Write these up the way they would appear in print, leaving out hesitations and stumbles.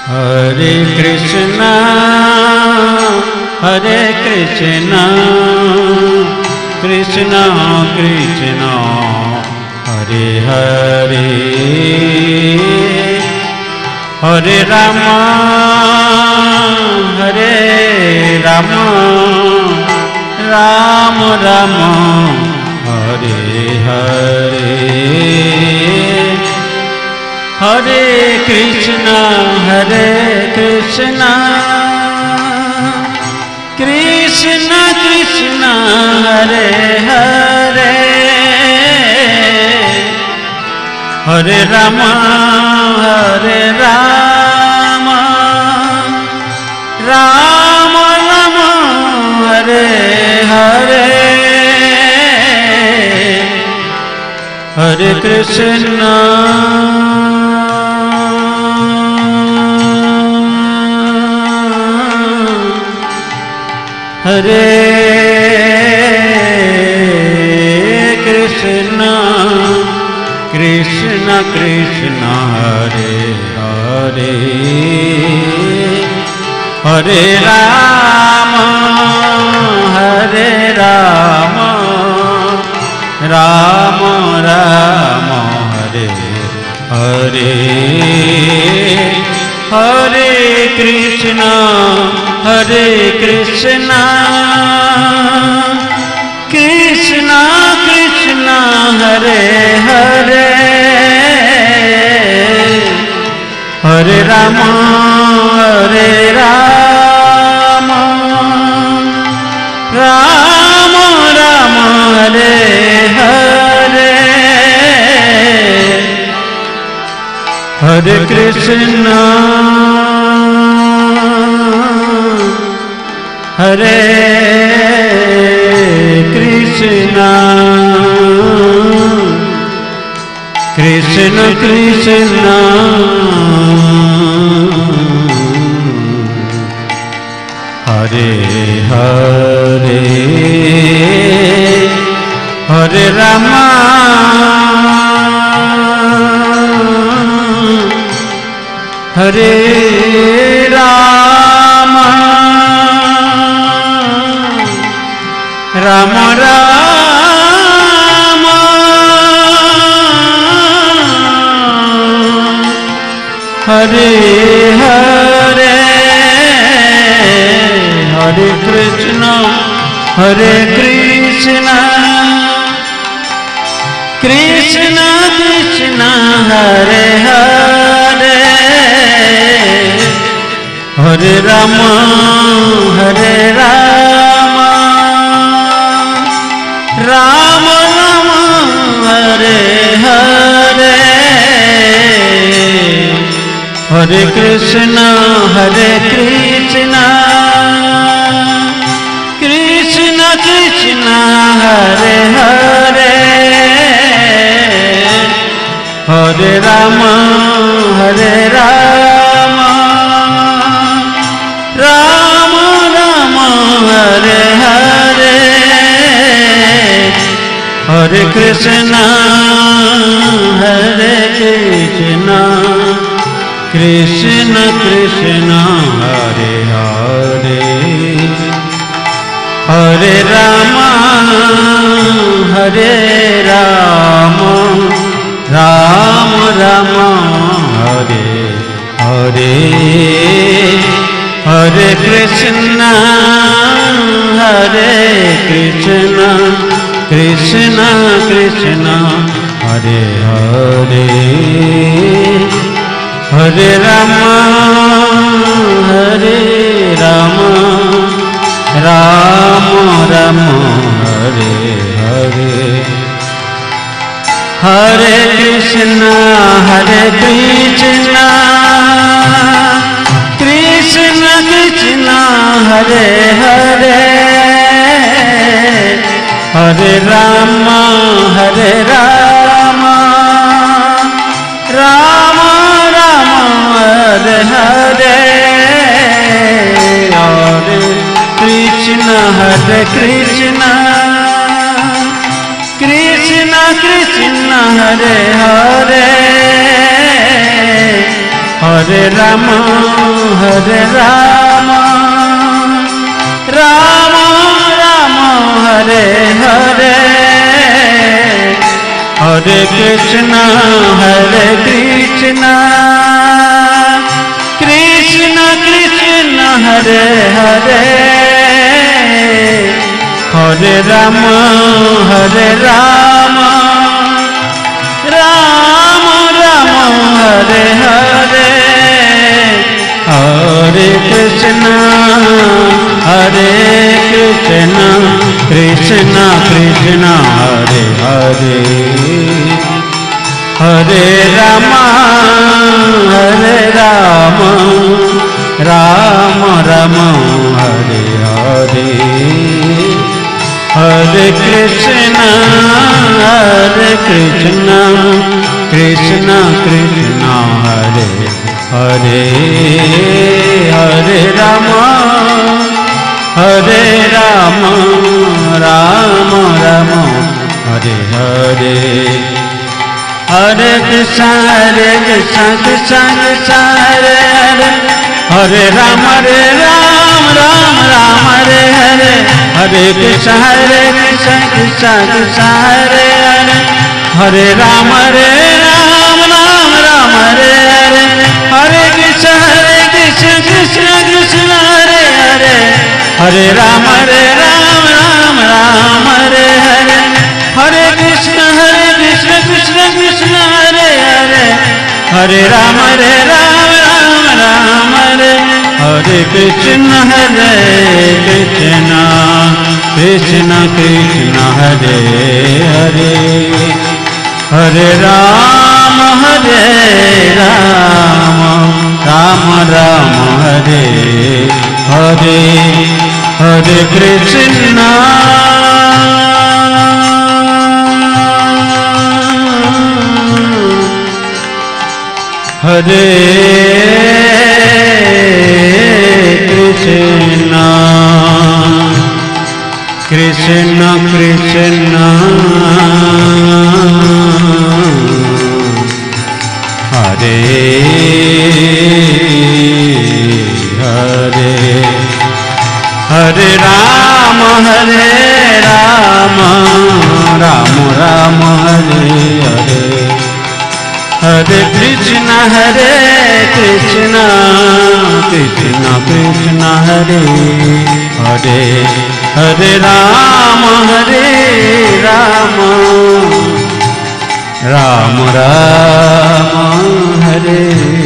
Hare Krishna Krishna Krishna Hare Hare Hare Ram Ram Ram Hare Hare Hare Krishna Krishna Krishna Hare Hare Hare Ram Ram Ram Hare Hare Hare Krishna Hare Krishna Krishna Krishna Hare Hare Hare Ram Ram Ram Hare Hare Hare Krishna Krishna Krishna Hare Hare Hare Ram Ram Ram Hare Hare Hare Krishna Hare Krishna Krishna Krishna Hare Hare Hare Ram Hare Ram Ram Ram Hare Hare Hare Krishna Krishna Krishna Hare Hare Hare Ram Ram Ram Hare Hare Hare Krishna Krishna Krishna Hare Hare Hare Ram Ram Ram Hare Hare Hare Krishna Krishna Krishna Hare Hare Hare Ram Ram Ram Hare Hare Hare Krishna Krishna Krishna Hare Hare Hare Ram Ram Ram Hare Hare Hare Krishna Krishna Krishna Hare Hare Hare Ram Ram Ram Hare Hare Hare Krishna Krishna Krishna Hare Hare Hare Ram Ram Ram Hare Hare, Hare Krishna Krishna Krishna Hare Hare, Hare Ram Ram Ram Hare Hare, Hare Krishna Krishna Krishna Hare Hare, Hare Ram Ram Ram Hare Hare, Hare Krishna Krishna Krishna Hare Hare, Hare Ram Ram Ram Hare Hare, Hare Krishna Krishna Krishna Hare Hare, Hare Ram Ram Hare Hare, Hare Krishna Krishna Krishna Hare Hare, Hare Ram Ram Hare Hare, Hare Krishna Krishna Krishna Hare Hare, Hare Ram Ram Hare Hare, Hare Krishna Krishna Krishna Hare Hare, Hare Ram Ram Hare, Hare Krishna Krishna Krishna Hare Hare, Hare Ram Ram Hare Hare, Hare Krishna Hare Krishna Krishna Krishna Hare Hare, Hare Ram Ram Ram Hare Hare, Hare Krishna Krishna Krishna Hare Hare, Hare Ram Ram Ram Hare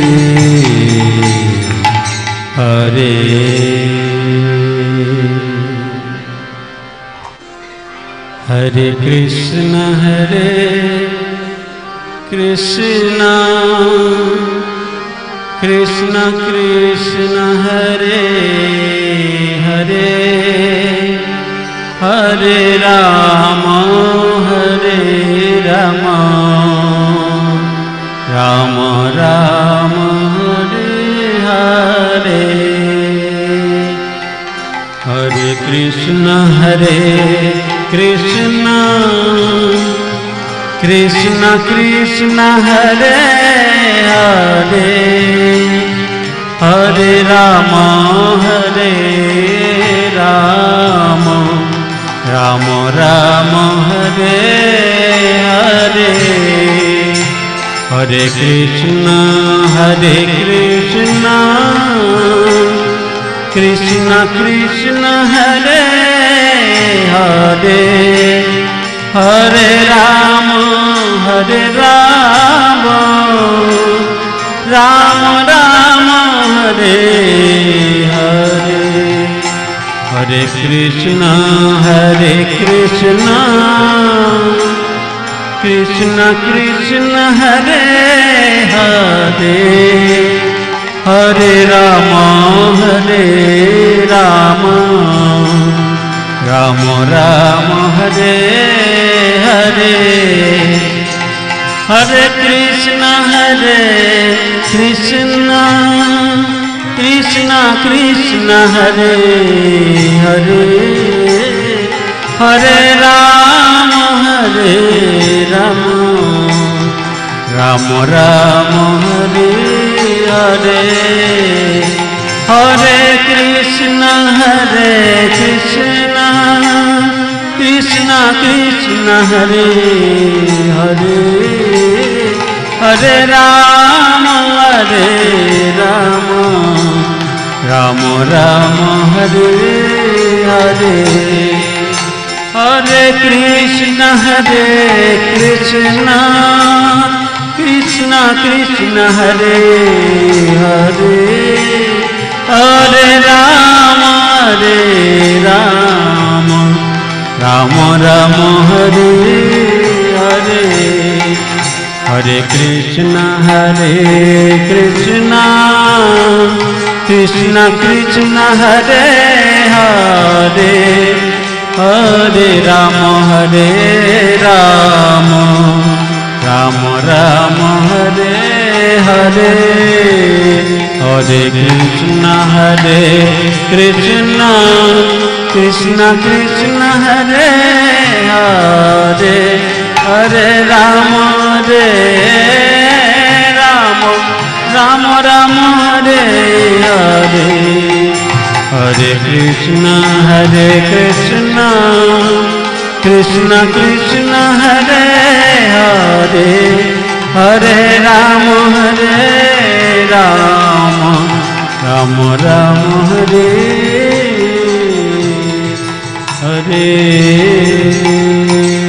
Hare, Hare Krishna Krishna Krishna Krishna Hare Hare, Hare Ram Ram Ram Hare Hare, Hare Krishna Krishna Krishna Krishna Hare Hare, Hare Ram Ram Ram Hare Hare, Hare Krishna Krishna Krishna Hare Hare, Hare Ram Ram Ram Hare Hare, Hare Krishna Krishna Krishna Hare Hare, Hare Ram Ram Ram Hare Hare, Hare Krishna Krishna Krishna Hare Hare, Hare Ram Ram Ram Hare Hare, Hare Krishna Krishna Krishna Hare Hare, Hare Ram Ram Ram Hare Hare, Hare Krishna Krishna Krishna Hare Hare, Hare Ram Ram Ram Hare Hare, Hare Krishna Krishna Krishna Hare Hare, Hare Ram Ram Ram Hare Hare, Hare Krishna Krishna Krishna Hare Hare, Hare Ram Ram Ram Hare Hare, Hare Krishna Krishna Krishna Hare Hare, Hare Ram Ram Ram Hare Hare.